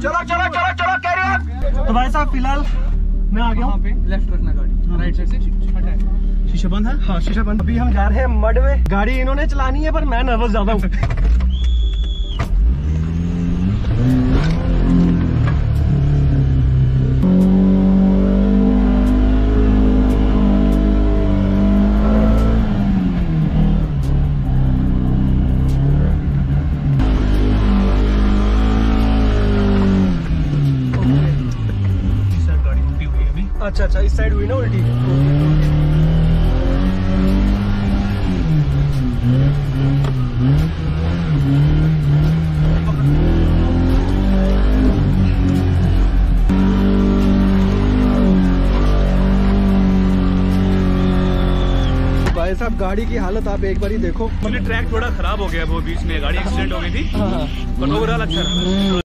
चलो चलो चलो चलो कैरी ऑन। तो भाई साहब फिलहाल मैं आ गया हूँ पे, लेफ्ट रखना गाड़ी, राइट साइड से शीशा बंद है। हाँ शीशा बंद। अभी हम जा रहे हैं मड में। गाड़ी इन्होंने चलानी है पर मैं नर्वस ज्यादा हूँ। अच्छा अच्छा, इस साइड हुई ना उल्टी। भाई साहब गाड़ी की हालत आप एक बार ही देखो। ट्रैक थोड़ा खराब हो गया, वो बीच में गाड़ी एक्सीडेंट हो गई थी, हाँ। बट ओवरऑल अच्छा रहा।